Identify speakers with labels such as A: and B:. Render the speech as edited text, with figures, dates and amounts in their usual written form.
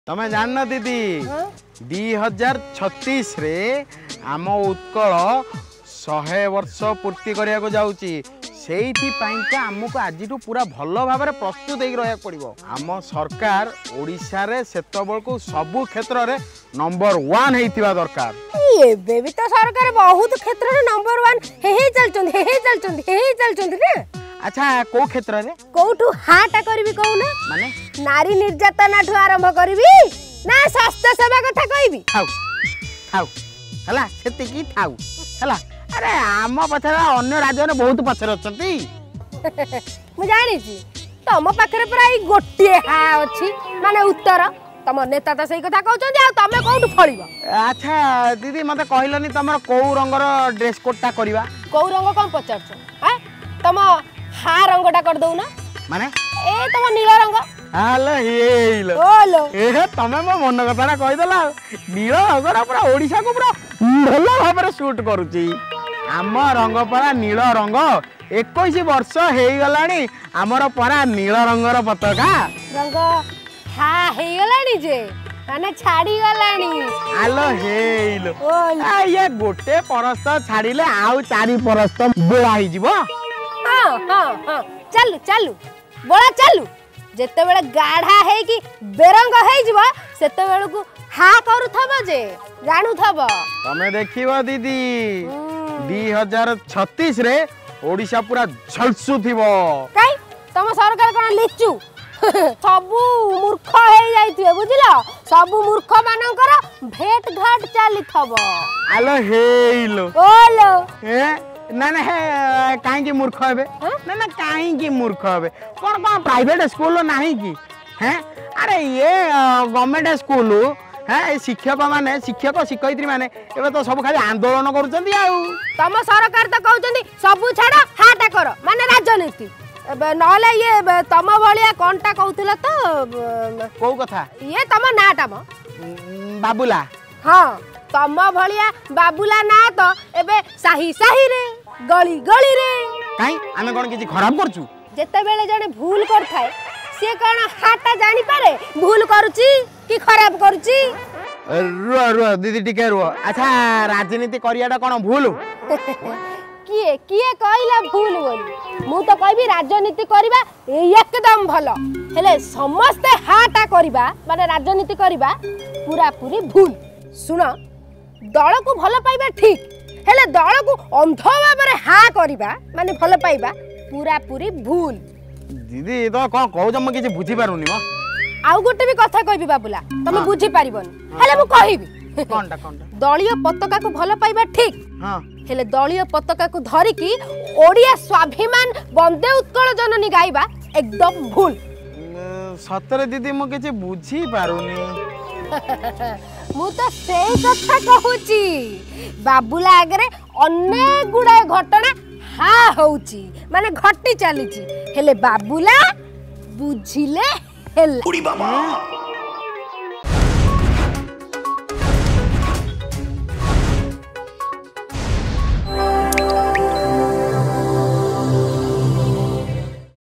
A: तमें जान दीदी 2036 रे आम उत्कल 100 वर्ष पूर्ति करने को जाऊँगी से आमको आज पूरा भल भाव प्रस्तुत रहा पड़ो। आम सरकार ओडिशा रे सेतबल को सबु क्षेत्र रे नंबर 1 होइतिबा दरकार।
B: एबे भी तो सरकार बहुत क्षेत्र रे नंबर 1 चलचंदी ना।
A: अच्छा को क्षेत्र रे
B: कोठू हाटा करबी कहूना
A: माने
B: नारी निर्यातना ठु आरंभ करबी ना स्वास्थ्य सेवा कथा कहबी।
A: थाउ थाउ हला सेति की थाउ हला। अरे आम पछरा अन्य राज्य में बहुत पछर अछंती
B: मु जानि छी तम पाखरे प्राय गोटिए हा अछि माने उत्तर तम नेता त सही कथा कहउछन आ तमे कोठू फळिबो।
A: अच्छा दीदी मते कहलनी तमर को रंगर ड्रेस कोडटा करबा
B: को रंग कम पचारछ हैं तम हा रंगटा कर दउ ना
A: माने
B: ए तम नील रंग
A: हालो हेलो
B: ओलो
A: ए तमे मो मन कथाटा कहि देला नील रंगरा पूरा ओडिसा को पूरा भलो भाबरे शूट करूची। आम रंग परा नील रंग 21 वर्ष हे गलानी हमर परा नील रंगर पताका
B: रंग हा हे गलानी जे माने छाड़ी गलानी
A: आलो हेलो
B: ओलो
A: आ ये गोटे परस्त छाड़ीले आउ चारि परस्त बोळा ही जीवो।
B: हां हां हां चलु चलु बोला चलु जेते बेले गाढ़ा है कि बेरंग है जीवा सेते बेले को हा करू थबो जे जानू थबो
A: तमे देखिबो दीदी 2036 रे ओडिशा पूरा झलसु थिबो।
B: काई तम सरकार कोन लिचू सबु मूर्ख हे जाइतिबे बुझिलो सबु मूर्ख मानकर भेट घाट चाली थबो।
A: आलो हेलो
B: ओलो
A: ए ना ना काहे की मूर्ख हेबे ना ना काहे की मूर्ख हेबे कोन कोन प्राइवेट स्कूल नाही की हैं। अरे ये गवर्नमेंट स्कूल है शिक्षक माने शिक्षक शिक्षयित्री माने एबे तो सब खाली आंदोलन करूचंदी आउ
B: तम सरकार तो कहउचंदी सबु छाड़ हाटा कर माने राजनीति एबे नले ये तम भलिया कोनटा कहउतला तो
A: को कथा
B: ये तम नाटा म
A: बाबूला
B: हां तम भलिया बाबूला ना तो एबे साही साही रे गली गली रे
A: काई आमे कोन किछि खराब करछु
B: जेते बेले जने भूल करथाय से कोन हाटा जानि पारे भूल करूची कि खराब करूची।
A: रुआ रुआ दीदी टिके रुआ। अच्छा राजनीति करियाटा कोन भूल
B: किए किए कहला भूल बोली मु तो कहबी राजनीति करबा एकदम भलो हेले समस्त हाटा करबा माने राजनीति करबा पूरा पूरी भूल। सुन दल को भल पाइबा ठीक हेले दल को अंध भाबरे हा करबा माने भल पाइबा पूरा पूरी भूल।
A: दीदी तो कोन कहू जम किछि बुझी पारुनी म
B: आउ गोटे भी कथा कहबी बाबूला तमे बुझी पारिबनी हेले मु कहबी
A: कोनटा कोनटा
B: दलियो पताका को भल पाइबा ठीक
A: हां हेले
B: दलियो पताका को धरि की ओडिया स्वाभिमान वंदे उत्कल जननी गाइबा एकदम भूल।
A: सतरे दीदी मु किछि बुझी पारुनी
B: मु तो सेही कथा कहूची बाबूला आगरे अनेक गुड़ाए घटना हा होउची माने घटी चलीची हेले बाबूला बुझिले हेले।